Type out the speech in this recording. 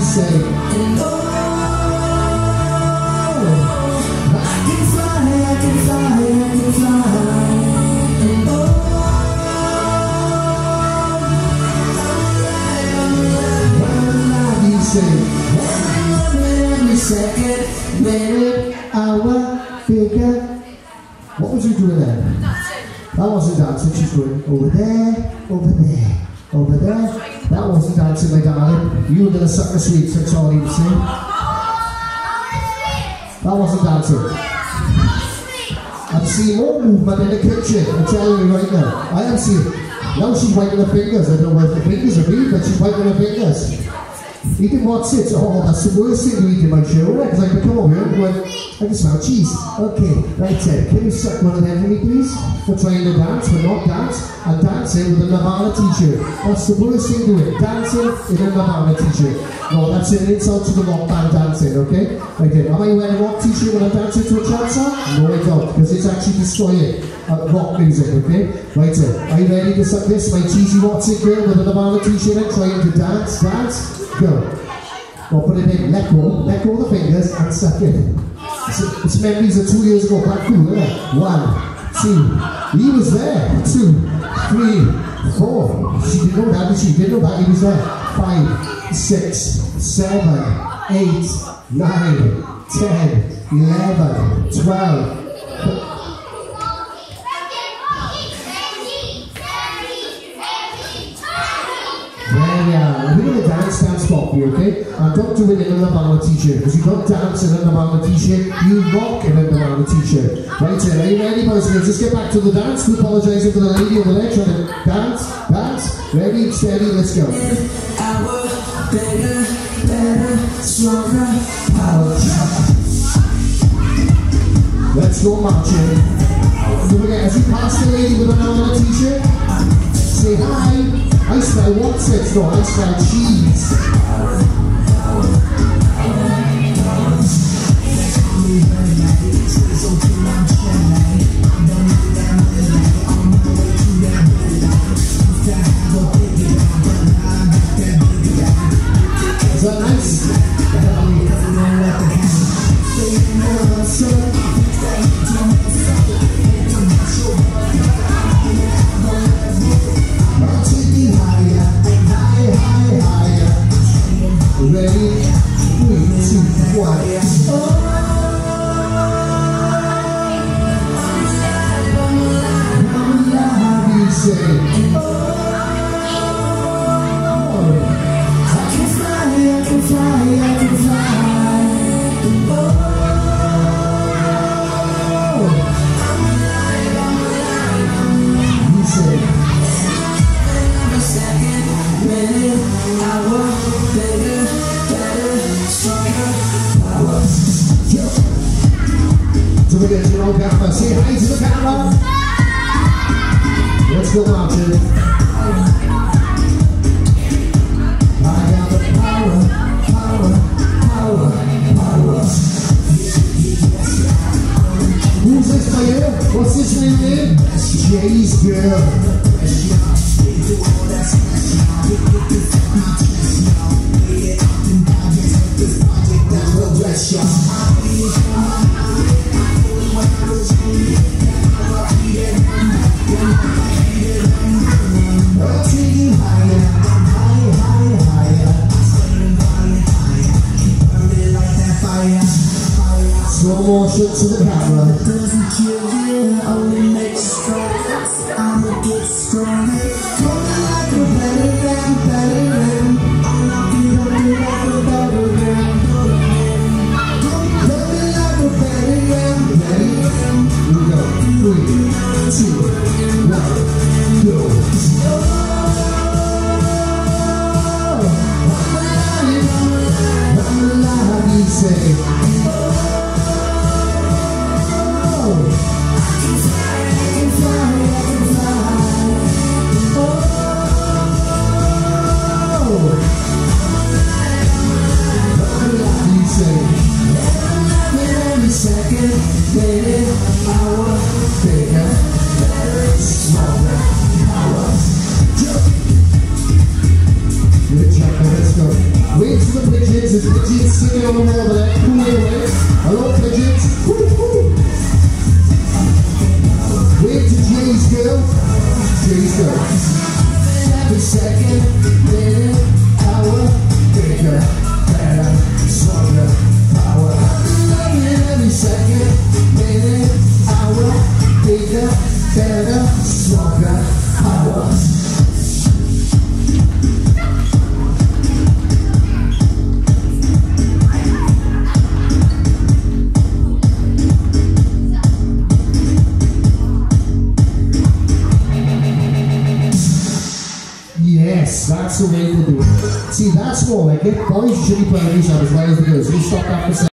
say, oh, I can fly, I can fly, I can fly. And oh, you say, every second, minute, hour, figure. What was you doing there? That wasn't dancing, she's going over there, over there, over there. That wasn't dancing, my darling. You were gonna suck the sweets, that's all you say. That wasn't dancing. I'm seeing more movement in the kitchen, I'm telling you right now. I am seeing. Now she's wiping her fingers. I don't know where the fingers are being, but she's wiping her fingers. Eating what's it? Oh, that's the worst thing to eat in my show, right? Because I can come over here and go, I can smell cheese. Okay, right then. Can you suck one of them for me, please? For trying to dance, but not dance, and dancing with a Nirvana t-shirt. That's the worst thing to do. Dancing in a Nirvana t-shirt. No, that's an insult to the rock band dancing, okay? Right then. Am I wearing a rock t-shirt when I'm dancing to a trance song? No, I don't, because it's actually destroying rock music, okay? Right then. Are you ready to suck this? My cheesy Watson girl with a Nirvana t-shirt and trying to dance, dance? Go. Well, put it in, let go the fingers and suck it. It's memories of 2 years ago, quite cool, isn't it? 1, 2, he was there. 2, 3, 4. She didn't know that, did she? Didn't know that he was there. 5, 6, 7, 8, 9, 10, 11, 12. We're going to dance properly, okay? And don't do it in a Nirvana t-shirt, because you don't dance in a Nirvana t-shirt, you rock in a Nirvana t-shirt. Right here, are you ready, boys? Just get back to the dance. We're apologising for the lady over there trying to dance, dance. Ready, steady, let's go. Our better, stronger, power. Let's go marching. Don't forget, as you pass the lady with a Nirvana t-shirt, say hi. I smell what's it? No, I smell cheese. Is that nice? Ready? 3, 2, 1. Oh, you say, oh, I can fly, I can fly, I can fly. Oh, you say, every second, minute, hour, bigger. Don't forget your own camera. Say hi to the camera. Let's go, Martin. I got the power, power, power, power. Who's this for you? What's this name? Jay's girl. Slow motion to the camera. Doesn't kill you, only makes you stronger. I'ma get stronger. Coming like a better than, better than. I'm looking like a better than. Coming like a better than, better than. Here we go. 3, 2, 1, go. I'm alive, you say. I can fly, I can fly, I can fly. Oh. Singing on the wall over there. Cool away. Hello, pigeons. Wave to Jay's girl. Jay's girl. Every second, minute, hour, bigger, better, stronger, power. Loving every second, minute, hour, bigger, better, stronger, power. Yes, that's the way to do it. See, that's more like it. Boys should be playing these out as well as the girls. We stop that for a second.